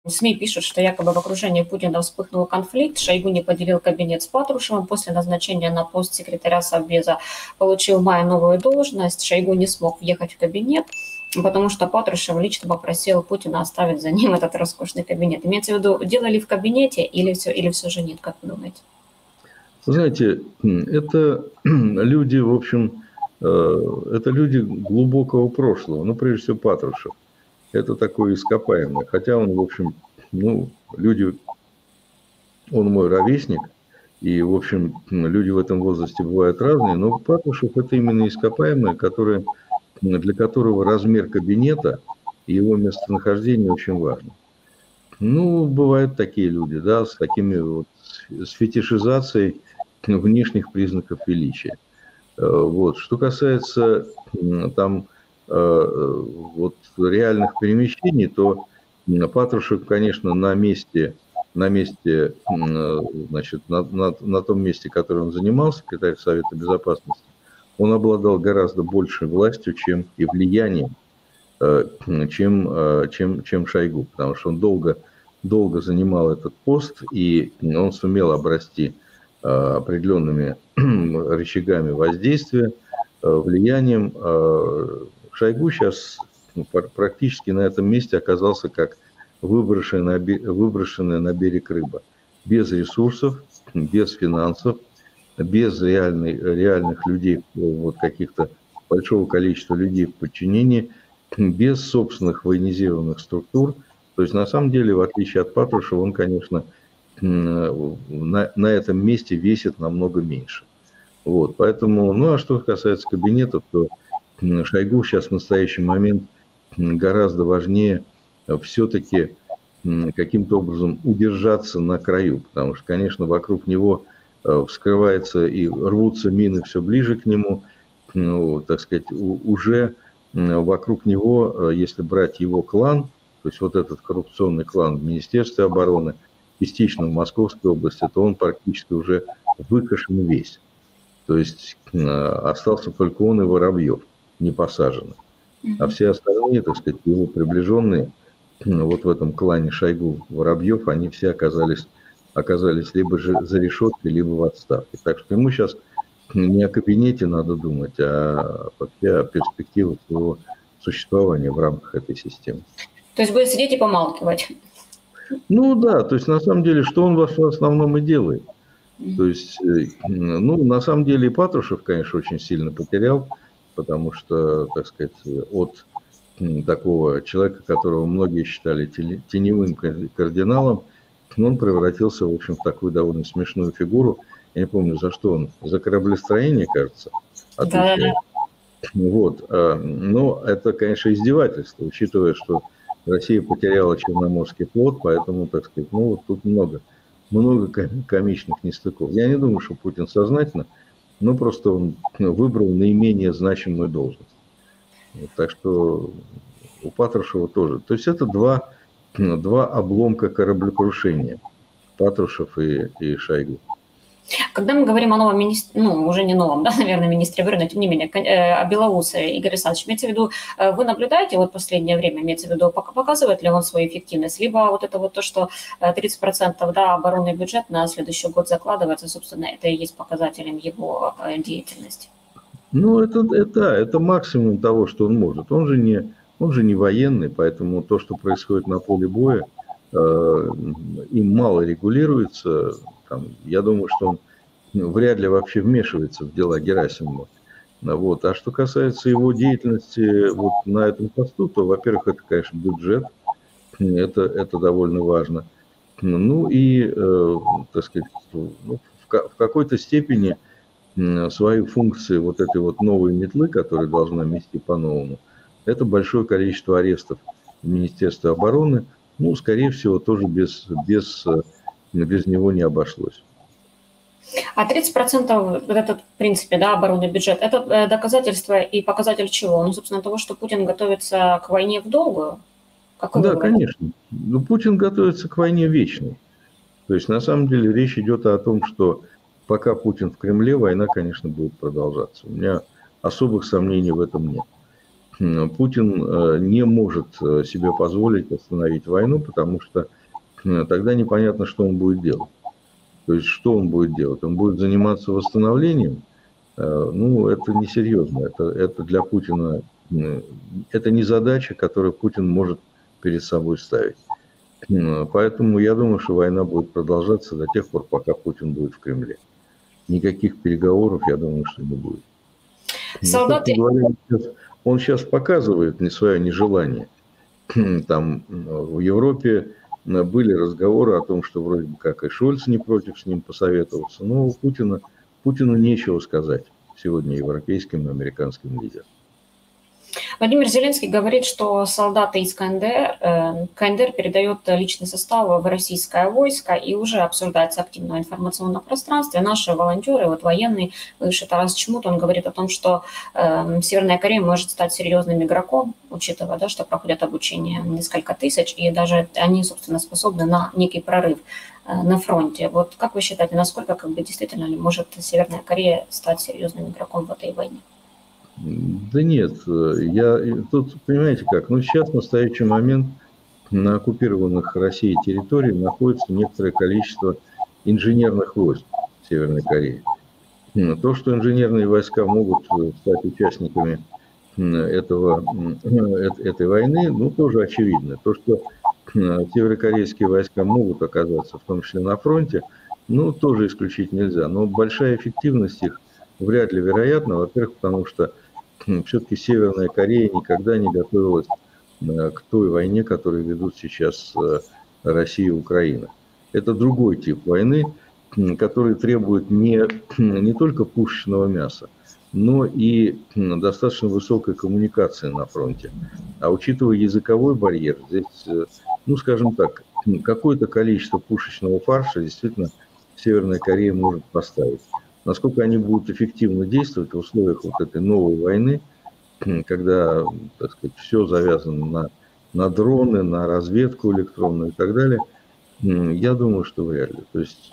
СМИ пишут, что якобы в окружении Путина вспыхнул конфликт, Шойгу не поделил кабинет с Патрушевым, после назначения на пост секретаря Совбеза получил в мае новую должность, Шойгу не смог въехать в кабинет, потому что Патрушев лично попросил Путина оставить за ним этот роскошный кабинет. Имеется в виду, дело ли в кабинете или все же нет, как вы думаете? Знаете, это люди, в общем, это люди глубокого прошлого, ну, прежде всего, Патрушев. Это такой ископаемый, хотя он, в общем, ну, люди, он мой ровесник, и, в общем, люди в этом возрасте бывают разные, но Патрушев – это именно ископаемый, для которого размер кабинета и его местонахождение очень важно. Ну, бывают такие люди, да, с такими вот, с фетишизацией внешних признаков величия. Вот. Что касается там вот реальных перемещений, то Патрушев, конечно, на том месте, которое он занимал, секретарь Совета Безопасности, он обладал гораздо большей властью, чем и влиянием, чем Шойгу, потому что он долго занимал этот пост, и он сумел обрасти определенными рычагами воздействия, влиянием. Шойгу сейчас практически на этом месте оказался как выброшенная на берег рыба. Без ресурсов, без финансов, без реальных людей, вот каких-то большого количества людей в подчинении, без собственных военизированных структур. То есть, на самом деле, в отличие от Патрушева, он, конечно, на этом месте весит намного меньше. Вот, поэтому, ну, а что касается кабинетов, то Шойгу сейчас в настоящий момент гораздо важнее все-таки каким-то образом удержаться на краю, потому что, конечно, вокруг него вскрывается и рвутся мины все ближе к нему, ну, так сказать, уже вокруг него, если брать его клан, то есть вот этот коррупционный клан в Министерстве обороны, частично в Московской области, то он практически уже выкашен весь. То есть остался только он и Воробьев, не посаженный. А все остальные, так сказать, его приближенные, вот в этом клане Шойгу-Воробьев, они все оказались либо же за решеткой, либо в отставке. Так что ему сейчас не о кабинете надо думать, а вообще о перспективах своего существования в рамках этой системы. То есть будет сидеть и помалкивать? Ну да, то есть на самом деле, что он в основном и делает. То есть, ну, на самом деле и Патрушев, конечно, очень сильно потерял, потому что, так сказать, от такого человека, которого многие считали теневым кардиналом, он превратился, в общем, в такую довольно смешную фигуру. Я не помню, за что он, за кораблестроение, кажется, отвечает. Да. Вот. Но это, конечно, издевательство, учитывая, что Россия потеряла Черноморский флот, поэтому, так сказать, ну, вот тут много комичных нестыков. Я не думаю, что Путин сознательно, но просто он выбрал наименее значимую должность. Вот, так что у Патрушева тоже. То есть это два обломка кораблекрушения. Патрушев и Шойгу. Когда мы говорим о новом министре, ну, уже не новом, да, наверное, министре обороны, тем не менее, о Белоусове, Игорь Александрович, имеется в виду, вы наблюдаете вот последнее время, имеется в виду, показывает ли он свою эффективность, либо вот это вот то, что 30%, да, оборонный бюджет на следующий год закладывается, собственно, это и есть показателем его деятельности? Ну, это максимум того, что он может. Он же не военный, поэтому то, что происходит на поле боя, им мало регулируется. Я думаю, что он вряд ли вообще вмешивается в дела Герасимова. Вот. А что касается его деятельности вот на этом посту, то, во-первых, это, конечно, бюджет, это довольно важно. Ну и, так сказать, в какой-то степени свои функции вот этой вот новой метлы, которая должна мести по-новому, это большое количество арестов в Министерстве обороны. Ну, скорее всего, тоже без него не обошлось. А 30% вот этот, в принципе, да, оборонный бюджет, это доказательство и показатель чего? Ну, собственно, того, что Путин готовится к войне в долгую? Да, конечно. Но Путин готовится к войне вечной. То есть, на самом деле, речь идет о том, что пока Путин в Кремле, война, конечно, будет продолжаться. У меня особых сомнений в этом нет. Путин не может себе позволить остановить войну, потому что тогда непонятно, что он будет делать. То есть, что он будет делать? Он будет заниматься восстановлением? Ну, это несерьезно. Это для Путина, это не задача, которую Путин может перед собой ставить. Поэтому я думаю, что война будет продолжаться до тех пор, пока Путин будет в Кремле. Никаких переговоров, я думаю, что не будет. Солдаты... Он сейчас показывает свое нежелание. Там в Европе были разговоры о том, что вроде бы как и Шольц не против с ним посоветоваться, но у Путину нечего сказать сегодня европейским и американским лидерам. Владимир Зеленский говорит, что солдаты из КНДР передает личный состав в российское войско, и уже обсуждается активно в информационном пространстве. Наши волонтеры, вот военные, выше Тарас Чмут, он говорит о том, что Северная Корея может стать серьезным игроком, учитывая, да, что проходят обучение несколько тысяч, и даже они, собственно, способны на некий прорыв на фронте. Вот как вы считаете, насколько действительно может Северная Корея стать серьезным игроком в этой войне? Да нет, тут, понимаете как, сейчас в настоящий момент на оккупированных Россией территориях находится некоторое количество инженерных войск Северной Кореи. То, что инженерные войска могут стать участниками этой войны, ну, тоже очевидно. То, что северокорейские войска могут оказаться, в том числе на фронте, ну, тоже исключить нельзя. Но большая эффективность их вряд ли вероятна, во-первых, потому что все-таки Северная Корея никогда не готовилась к той войне, которую ведут сейчас Россия и Украина. Это другой тип войны, который требует не только пушечного мяса, но и достаточно высокой коммуникации на фронте. А учитывая языковой барьер, здесь, ну, скажем так, какое-то количество пушечного фарша действительно Северная Корея может поставить. Насколько они будут эффективно действовать в условиях вот этой новой войны, когда, так сказать, все завязано на дроны, на разведку электронную и так далее, я думаю, что вряд ли. То есть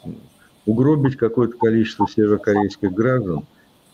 угробить какое-то количество северокорейских граждан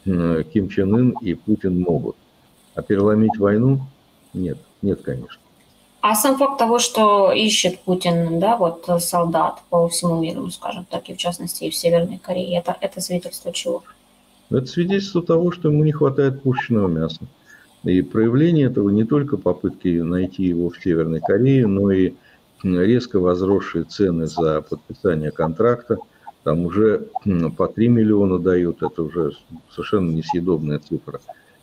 Ким Чен Ын и Путин могут. А переломить войну? Нет, конечно. А сам факт того, что ищет Путин, да, вот солдат по всему миру, скажем так, и в частности и в Северной Корее, это свидетельство чего? Это свидетельство того, что ему не хватает пушечного мяса. И проявление этого не только попытки найти его в Северной Корее, но и резко возросшие цены за подписание контракта. Там уже по 3 миллиона дают, это уже совершенно несъедобная цифра.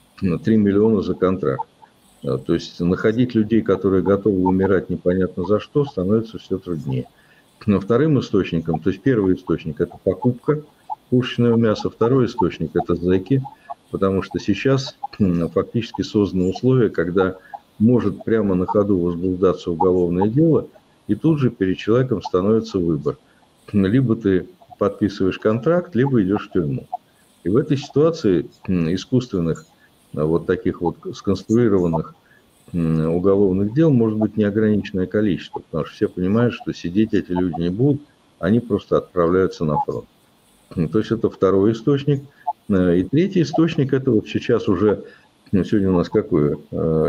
3 миллиона за контракт. То есть находить людей, которые готовы умирать непонятно за что, становится все труднее. Но вторым источником, то есть первый источник – это покупка пушечного мяса, второй источник – это зэки, потому что сейчас фактически созданы условия, когда может прямо на ходу возбуждаться уголовное дело, и тут же перед человеком становится выбор. Либо ты подписываешь контракт, либо идешь в тюрьму. И в этой ситуации искусственных, вот таких вот сконструированных уголовных дел может быть неограниченное количество, потому что все понимают, что сидеть эти люди не будут, они просто отправляются на фронт. То есть это второй источник. И третий источник, это вот сейчас уже, сегодня у нас какое,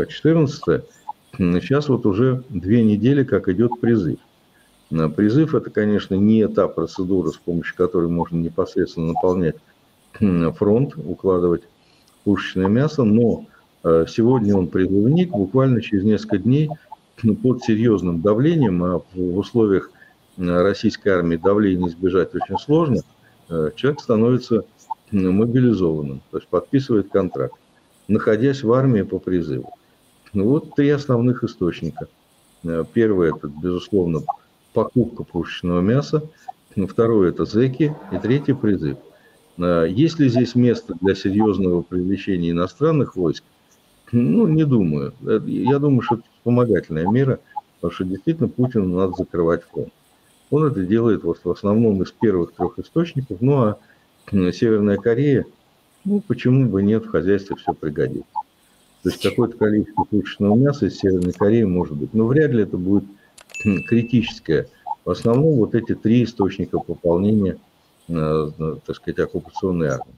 14-е, сейчас вот уже 2 недели, как идет призыв. Призыв – это, конечно, не та процедура, с помощью которой можно непосредственно наполнять фронт, укладывать пушечное мясо, но сегодня он призывник, буквально через несколько дней под серьезным давлением, а в условиях российской армии давление избежать очень сложно, человек становится мобилизованным, то есть подписывает контракт, находясь в армии по призыву. Вот 3 основных источника. Первый – это, безусловно, покупка пушечного мяса, второй – это зэки, и третий – призыв. Есть ли здесь место для серьезного привлечения иностранных войск? Ну, не думаю. Я думаю, что это вспомогательная мера, потому что действительно Путину надо закрывать фронт. Он это делает вот в основном из первых 3 источников, ну а Северная Корея, ну почему бы нет, в хозяйстве все пригодится. То есть какое-то количество пушечного мяса из Северной Кореи может быть, но вряд ли это будет критическое. В основном вот эти 3 источника пополнения, так сказать, оккупационной армии.